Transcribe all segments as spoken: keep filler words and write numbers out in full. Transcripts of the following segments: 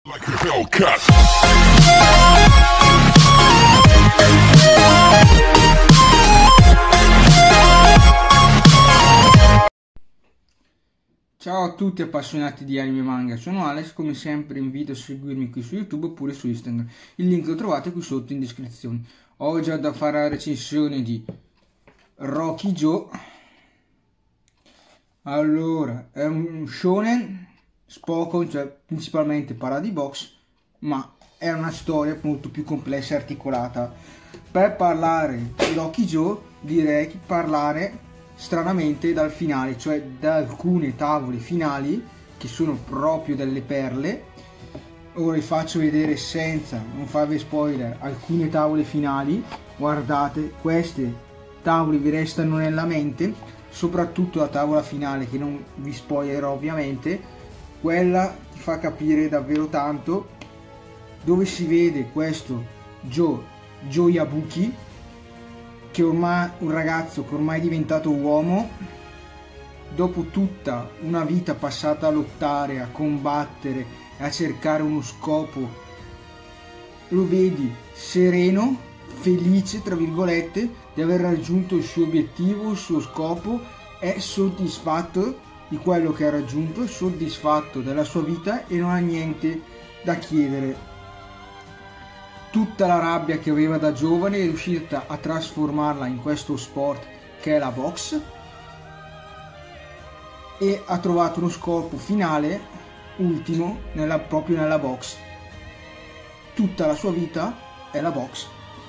Like a Hellcat. Ciao a tutti appassionati di anime e manga, sono Alex, come sempre invito a seguirmi qui su YouTube oppure su Instagram, il link lo trovate qui sotto in descrizione. Ho già da fare la recensione di Rocky Joe. Allora, è un shonen Spokon, cioè principalmente parla di box, ma è una storia molto più complessa e articolata. Per parlare di Rocky Joe direi che parlare stranamente dal finale, cioè da alcune tavole finali che sono proprio delle perle. Ora vi faccio vedere, senza non farvi spoiler, alcune tavole finali. Guardate, queste tavole vi restano nella mente, soprattutto la tavola finale che non vi spoilerò ovviamente. Quella ti fa capire davvero tanto, dove si vede questo Joe, Joe Yabuki, che ormai un ragazzo che ormai è diventato uomo, dopo tutta una vita passata a lottare, a combattere e a cercare uno scopo, lo vedi sereno, felice tra virgolette di aver raggiunto il suo obiettivo, il suo scopo, è soddisfatto di quello che ha raggiunto, soddisfatto della sua vita e non ha niente da chiedere. Tutta la rabbia che aveva da giovane è riuscita a trasformarla in questo sport che è la box, e ha trovato uno scopo finale ultimo nella, proprio nella box. Tutta la sua vita è la box.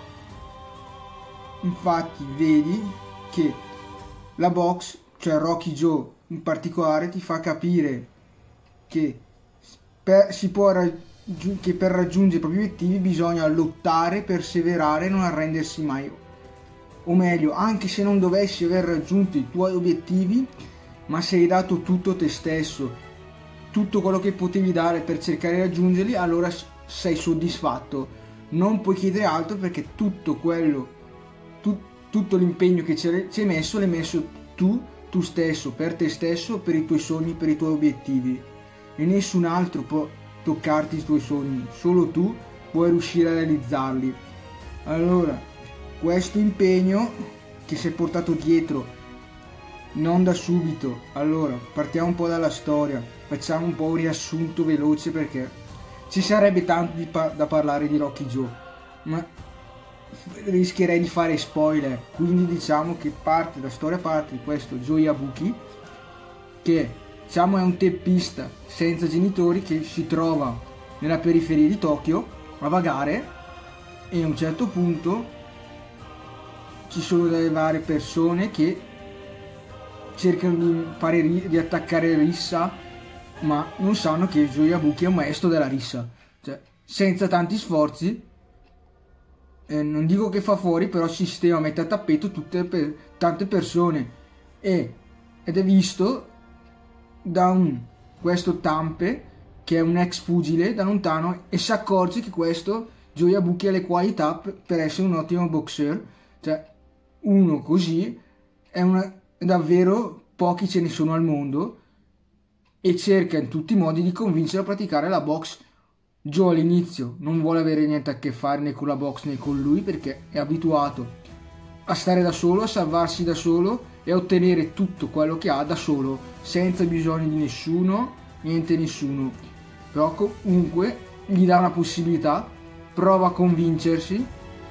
Infatti vedi che la box, cioè Rocky Joe in particolare, ti fa capire che per, si può raggi- che per raggiungere i propri obiettivi bisogna lottare, perseverare, non arrendersi mai. O meglio, anche se non dovessi aver raggiunto i tuoi obiettivi, ma se hai dato tutto te stesso, tutto quello che potevi dare per cercare di raggiungerli, allora sei soddisfatto. Non puoi chiedere altro, perché tutto quello, tu, tutto l'impegno che ci hai messo l'hai messo tu, tu stesso, per te stesso, per i tuoi sogni, per i tuoi obiettivi, e nessun altro può toccarti i tuoi sogni, solo tu puoi riuscire a realizzarli. Allora, questo impegno che si è portato dietro non da subito. Allora, partiamo un po' dalla storia, facciamo un po' un riassunto veloce, perché ci sarebbe tanto di pa- da parlare di Rocky Joe, ma rischierei di fare spoiler, quindi diciamo che parte, la storia parte di questo Joe Yabuki, che diciamo è un teppista senza genitori che si trova nella periferia di Tokyo a vagare, e a un certo punto ci sono delle varie persone che cercano di fare di attaccare rissa, ma non sanno che Joe Yabuki è un maestro della rissa, cioè senza tanti sforzi. Eh, non dico che fa fuori, però sistema, mette a tappeto tutte per, tante persone, e, ed è visto da un questo Tampe, che è un ex pugile da lontano, e si accorge che questo Joe Yabuki ha le qualità per, per essere un ottimo boxer. Cioè, uno così è una, davvero pochi ce ne sono al mondo, e cerca in tutti i modi di convincere a praticare la box. Joe all'inizio non vuole avere niente a che fare né con la box né con lui, perché è abituato a stare da solo, a salvarsi da solo e a ottenere tutto quello che ha da solo, senza bisogno di nessuno, niente nessuno. Però comunque gli dà una possibilità, prova a convincersi,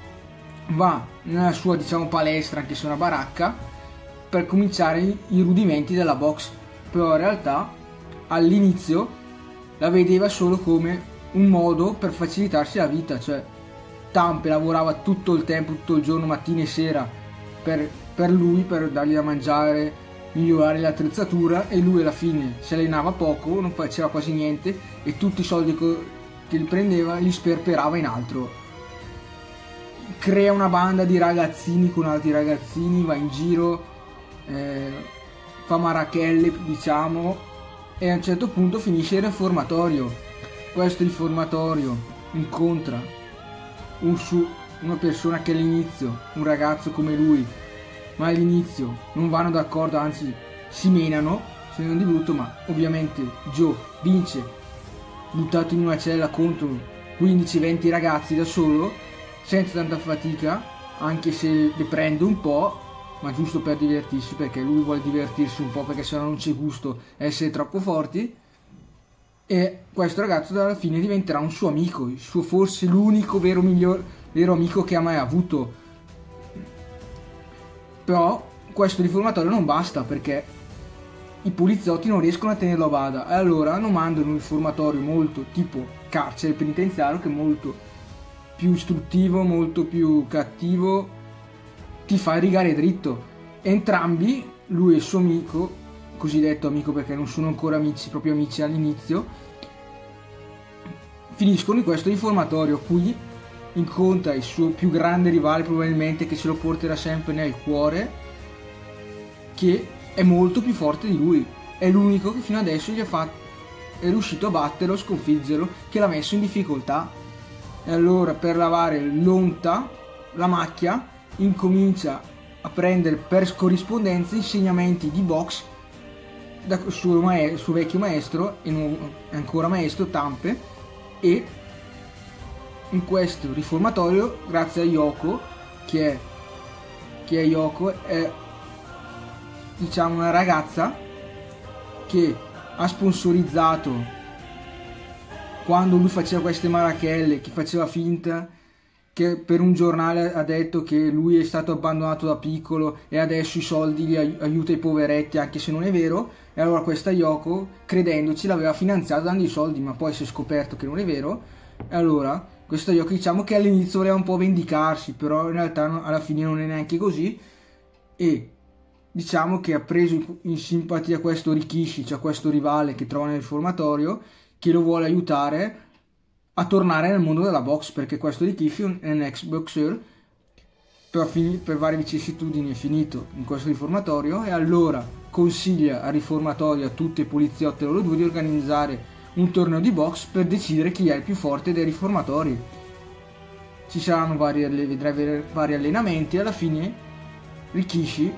va nella sua, diciamo, palestra, anche se è una baracca, per cominciare i rudimenti della box. Però in realtà all'inizio la vedeva solo come un modo per facilitarsi la vita, cioè Tampe lavorava tutto il tempo, tutto il giorno, mattina e sera, per, per lui, per dargli da mangiare, migliorare l'attrezzatura, e lui alla fine si allenava poco, non faceva quasi niente, e tutti i soldi che li prendeva li sperperava in altro. Crea una banda di ragazzini con altri ragazzini, va in giro, eh, fa marachelle, diciamo, e a un certo punto finisce il reformatorio. Questo riformatorio incontra un su, una persona che all'inizio, un ragazzo come lui, ma all'inizio non vanno d'accordo, anzi si menano, se non di brutto, ma ovviamente Joe vince buttato in una cella contro quindici venti ragazzi da solo, senza tanta fatica, anche se le prende un po', ma giusto per divertirsi, perché lui vuole divertirsi un po', perché sennò non c'è gusto essere troppo forti. E questo ragazzo alla fine diventerà un suo amico, il suo forse l'unico vero, miglior, vero amico che ha mai avuto. Però questo riformatorio non basta, perché i poliziotti non riescono a tenerlo a bada, e allora non mandano un riformatorio molto tipo carcere penitenziario, che è molto più istruttivo, molto più cattivo, ti fa rigare dritto. Entrambi, lui e il suo amico, cosiddetto amico perché non sono ancora amici, proprio amici all'inizio, finiscono in questo riformatorio. Qui incontra il suo più grande rivale, probabilmente, che se lo porterà sempre nel cuore, che è molto più forte di lui, è l'unico che fino adesso gli ha fatto, è riuscito a batterlo, sconfiggerlo, che l'ha messo in difficoltà. E allora, per lavare l'onta, la macchia, incomincia a prendere per corrispondenza insegnamenti di box dal suo, maestro, suo vecchio maestro, e non è ancora maestro, Tampe. E in questo riformatorio, grazie a Yoko, che è, che è Yoko, è diciamo una ragazza che ha sponsorizzato, quando lui faceva queste marachelle, che faceva finta, che per un giornale ha detto che lui è stato abbandonato da piccolo e adesso i soldi li aiuta i poveretti, anche se non è vero. E allora questa Yoko, credendoci, l'aveva finanziato dando i soldi, ma poi si è scoperto che non è vero. E allora questa Yoko, diciamo che all'inizio voleva un po' vendicarsi, però in realtà alla fine non è neanche così, e diciamo che ha preso in simpatia questo Rikishi, cioè questo rivale che trova nel riformatorio, che lo vuole aiutare a tornare nel mondo della box, perché questo Rikishi è un ex boxer, per, per varie vicissitudini è finito in questo riformatorio, e allora consiglia al riformatorio, a tutti i poliziotti e loro due, di organizzare un torneo di box per decidere chi è il più forte dei riformatori. Ci saranno vari, vedrai vari allenamenti, e alla fine Rikishi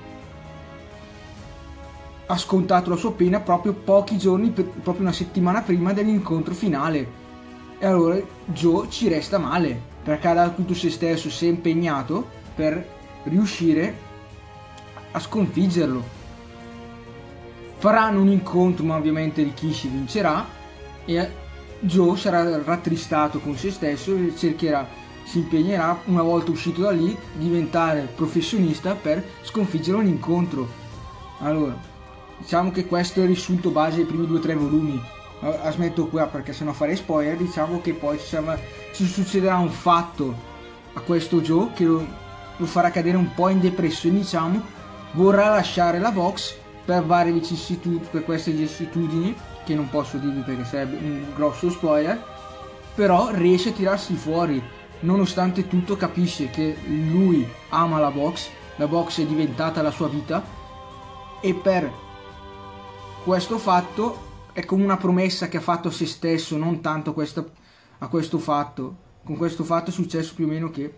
ha scontato la sua pena proprio pochi giorni, proprio una settimana prima dell'incontro finale. E allora Joe ci resta male, perché ha dato tutto se stesso, si è impegnato per riuscire a sconfiggerlo. Faranno un incontro, ma ovviamente Rikishi vincerà, e Joe sarà rattristato con se stesso e cercherà, si impegnerà, una volta uscito da lì, diventare professionista per sconfiggere un incontro. Allora, diciamo che questo è il riassunto base dei primi due o tre volumi. La smetto qua perché sennò farei spoiler. Diciamo che poi ci, ci succederà un fatto a questo Joe che lo, lo farà cadere un po' in depressione, diciamo. Vorrà lasciare la box per varie vicissitudini, per queste vicissitudini che non posso dirvi perché sarebbe un grosso spoiler, però riesce a tirarsi fuori. Nonostante tutto capisce che lui ama la box, la box è diventata la sua vita, e per questo fatto è come una promessa che ha fatto a se stesso, non tanto questa, a questo fatto. Con questo fatto è successo più o meno che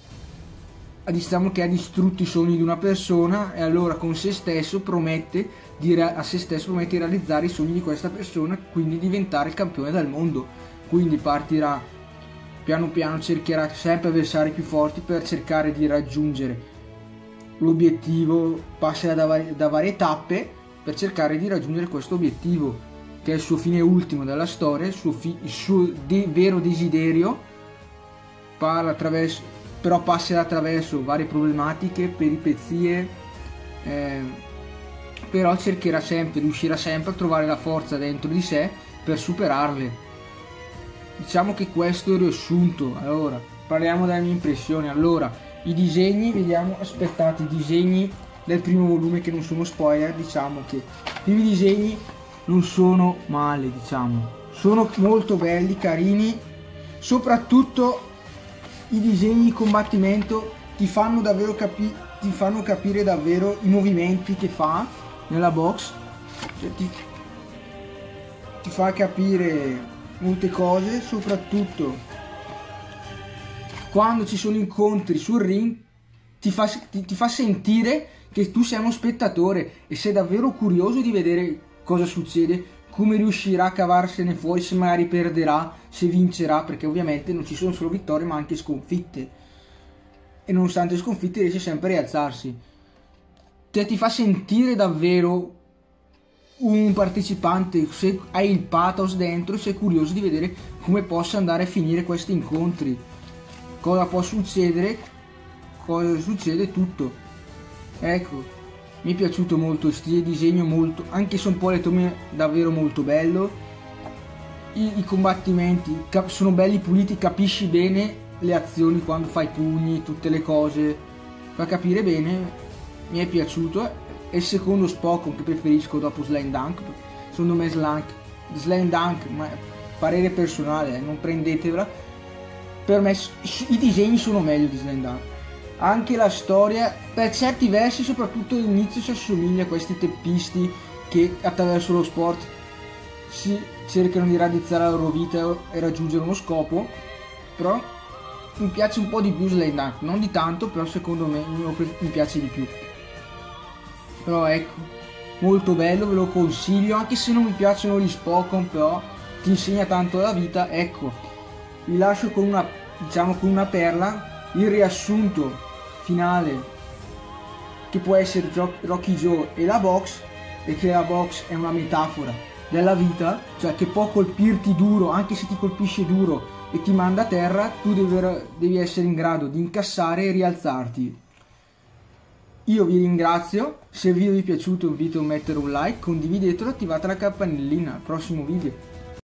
diciamo che ha distrutto i sogni di una persona, e allora con se stesso promette di, a se stesso promette di realizzare i sogni di questa persona, quindi diventare il campione del mondo. Quindi partirà piano piano, cercherà sempre avversari più forti per cercare di raggiungere l'obiettivo, passerà da, vari, da varie tappe per cercare di raggiungere questo obiettivo, che è il suo fine ultimo della storia, il suo, fi, il suo de, vero desiderio, parla attraverso, però passerà attraverso varie problematiche, peripezie, eh, però cercherà sempre, riuscirà sempre a trovare la forza dentro di sé per superarle. Diciamo che questo è il riassunto. Allora, parliamo delle mie impressioni. Allora, i disegni, vediamo, aspettate, i disegni del primo volume, che non sono spoiler, diciamo che i primi disegni non sono male, diciamo, sono molto belli, carini, soprattutto i disegni di combattimento ti fanno davvero capi ti fanno capire davvero i movimenti che fa nella box, cioè, ti, ti fa capire molte cose, soprattutto quando ci sono incontri sul ring ti fa, ti, ti fa sentire che tu sei uno spettatore e sei davvero curioso di vedere cosa succede, come riuscirà a cavarsene fuori, se magari perderà, se vincerà, perché ovviamente non ci sono solo vittorie ma anche sconfitte, e nonostante le sconfitte riesce sempre a rialzarsi. Cioè, ti fa sentire davvero un partecipante, se hai il pathos dentro, sei curioso di vedere come possa andare a finire questi incontri, cosa può succedere, cosa succede, tutto. Ecco, mi è piaciuto molto il stile di disegno, molto, anche se un po' le tome davvero molto bello, I, i combattimenti sono belli puliti, capisci bene le azioni quando fai pugni, tutte le cose, fa capire bene, mi è piaciuto. E il secondo Spokon che preferisco dopo Slam Dunk, secondo me Slam, Slam Dunk, ma parere personale, eh, non prendetevela, per me i disegni sono meglio di Slam Dunk, anche la storia per certi versi, soprattutto all'inizio, si assomiglia a questi teppisti che attraverso lo sport si cercano di raddrizzare la loro vita e raggiungere uno scopo, però mi piace un po' di più Slam Dunk, non di tanto, però secondo me mi piace di più. Però ecco, molto bello, ve lo consiglio, anche se non mi piacciono gli Spokon, però ti insegna tanto la vita. Ecco, vi lascio con una, diciamo, con una perla, il riassunto finale, che può essere Rocky Joe e la box, e che la box è una metafora della vita, cioè che può colpirti duro, anche se ti colpisce duro e ti manda a terra, tu devi, devi essere in grado di incassare e rialzarti. Io vi ringrazio, se il video vi è piaciuto vi invito a mettere un like, condividetelo e attivate la campanellina al prossimo video.